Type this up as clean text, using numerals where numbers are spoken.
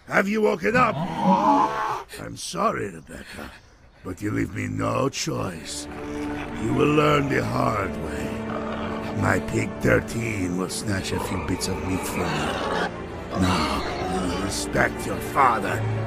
Have you woken up? I'm sorry, Rebecca, but you leave me no choice. You will learn the hard way. My pig 13 will snatch a few bits of meat from you. Now, respect your father